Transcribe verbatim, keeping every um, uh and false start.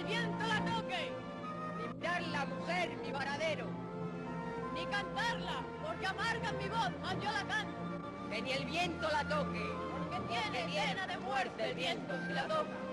viento la toque, ni mirar la mujer mi varadero, ni cantarla, porque amargan mi voz, mas yo la canto. que ni el viento la toque, Porque tiene pena de muerte el viento si la toca.